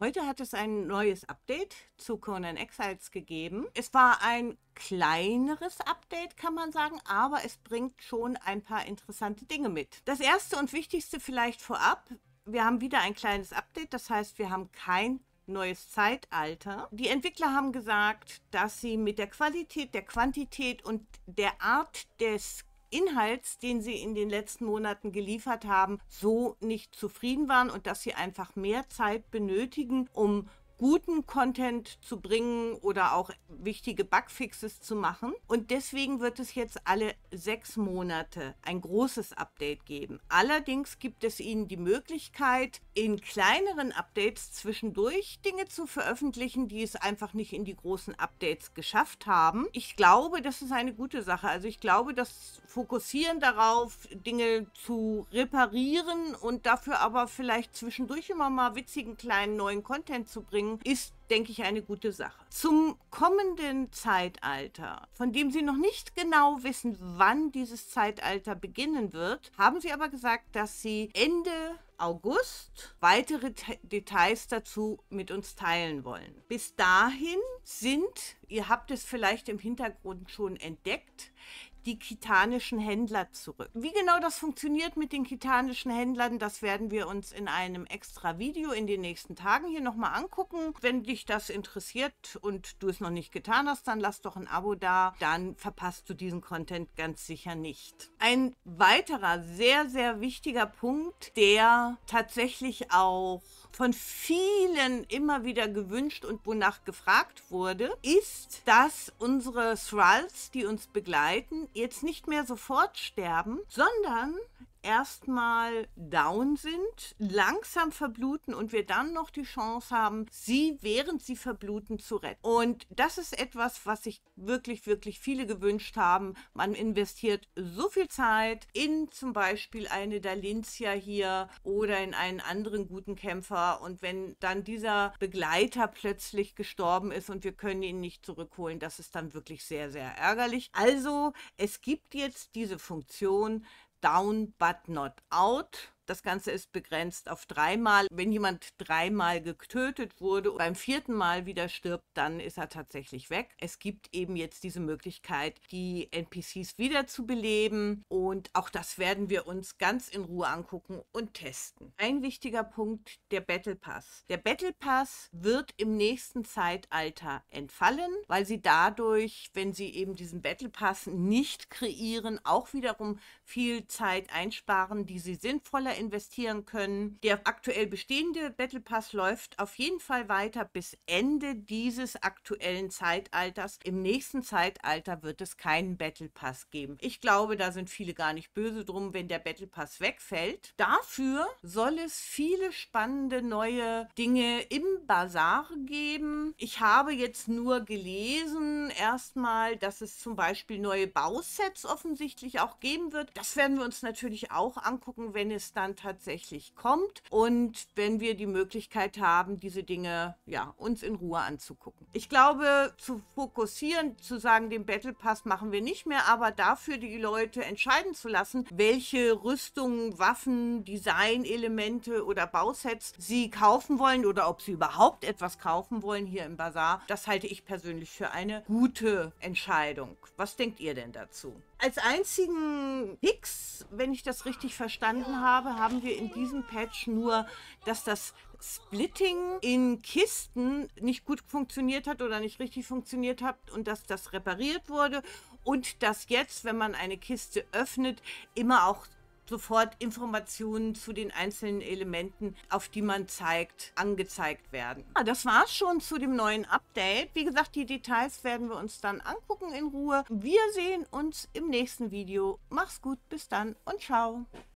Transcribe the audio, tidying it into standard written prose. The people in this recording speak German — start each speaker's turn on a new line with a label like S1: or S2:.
S1: Heute hat es ein neues Update zu Conan Exiles gegeben. Es war ein kleineres Update, kann man sagen, aber es bringt schon ein paar interessante Dinge mit. Das erste und wichtigste vielleicht vorab: Wir haben wieder ein kleines Update, das heißt, wir haben kein neues Zeitalter. Die Entwickler haben gesagt, dass sie mit der Qualität, der Quantität und der Art des Inhalts, den sie in den letzten Monaten geliefert haben, so nicht zufrieden waren und dass sie einfach mehr Zeit benötigen, um guten Content zu bringen oder auch wichtige Bugfixes zu machen. Und deswegen wird es jetzt alle 6 Monate ein großes Update geben. Allerdings gibt es ihnen die Möglichkeit, in kleineren Updates zwischendurch Dinge zu veröffentlichen, die es einfach nicht in die großen Updates geschafft haben. Ich glaube, das ist eine gute Sache. Also ich glaube, das Fokussieren darauf, Dinge zu reparieren und dafür aber vielleicht zwischendurch immer mal witzigen kleinen neuen Content zu bringen, ist, denke ich, eine gute Sache. Zum kommenden Zeitalter, von dem Sie noch nicht genau wissen, wann dieses Zeitalter beginnen wird, haben Sie aber gesagt, dass Sie Ende August weitere Details dazu mit uns teilen wollen. Bis dahin sind, ihr habt es vielleicht im Hintergrund schon entdeckt, die khitanischen Händler zurück. Wie genau das funktioniert mit den khitanischen Händlern, das werden wir uns in einem extra Video in den nächsten Tagen hier nochmal angucken. Wenn dich das interessiert und du es noch nicht getan hast, dann lass doch ein Abo da, dann verpasst du diesen Content ganz sicher nicht. Ein weiterer sehr, sehr wichtiger Punkt, der tatsächlich auch von vielen immer wieder gewünscht und wonach gefragt wurde, ist, dass unsere Thralls, die uns begleiten, jetzt nicht mehr sofort sterben, sondern erstmal down sind, langsam verbluten und wir dann noch die Chance haben, sie, während sie verbluten, zu retten. Und das ist etwas, was sich wirklich, wirklich viele gewünscht haben. Man investiert so viel Zeit in zum Beispiel eine Dalincia hier oder in einen anderen guten Kämpfer, und wenn dann dieser Begleiter plötzlich gestorben ist und wir können ihn nicht zurückholen, das ist dann wirklich sehr, sehr ärgerlich. Also es gibt jetzt diese Funktion Down but not out. Das Ganze ist begrenzt auf 3-mal. Wenn jemand 3-mal getötet wurde und beim 4. Mal wieder stirbt, dann ist er tatsächlich weg. Es gibt eben jetzt diese Möglichkeit, die NPCs wieder zu beleben, und auch das werden wir uns ganz in Ruhe angucken und testen. Ein wichtiger Punkt: der Battle Pass. Der Battle Pass wird im nächsten Zeitalter entfallen, weil sie dadurch, wenn sie eben diesen Battle Pass nicht kreieren, auch wiederum viel Zeit einsparen, die sie sinnvoller investieren können. Der aktuell bestehende Battle Pass läuft auf jeden Fall weiter bis Ende dieses aktuellen Zeitalters. Im nächsten Zeitalter wird es keinen Battle Pass geben. Ich glaube, da sind viele gar nicht böse drum, wenn der Battle Pass wegfällt. Dafür soll es viele spannende neue Dinge im Bazar geben. Ich habe jetzt nur gelesen erstmal, dass es zum Beispiel neue Bausets offensichtlich auch geben wird. Das werden wir uns natürlich auch angucken, wenn es dann tatsächlich kommt und wenn wir die Möglichkeit haben, diese Dinge uns in Ruhe anzugucken. Ich glaube, zu fokussieren, zu sagen, den Battle Pass machen wir nicht mehr, aber dafür die Leute entscheiden zu lassen, welche Rüstungen, Waffen, Designelemente oder Bausets sie kaufen wollen oder ob sie überhaupt etwas kaufen wollen hier im Bazar, das halte ich persönlich für eine gute Entscheidung. Was denkt ihr denn dazu? Als einzigen Fix, wenn ich das richtig verstanden habe, haben wir in diesem Patch nur, dass das Splitting in Kisten nicht gut funktioniert hat oder nicht richtig funktioniert hat und dass das repariert wurde und dass jetzt, wenn man eine Kiste öffnet, immer auch sofort Informationen zu den einzelnen Elementen, auf die man zeigt, angezeigt werden. Das war's schon zu dem neuen Update. Wie gesagt, die Details werden wir uns dann angucken in Ruhe. Wir sehen uns im nächsten Video. Mach's gut, bis dann und ciao.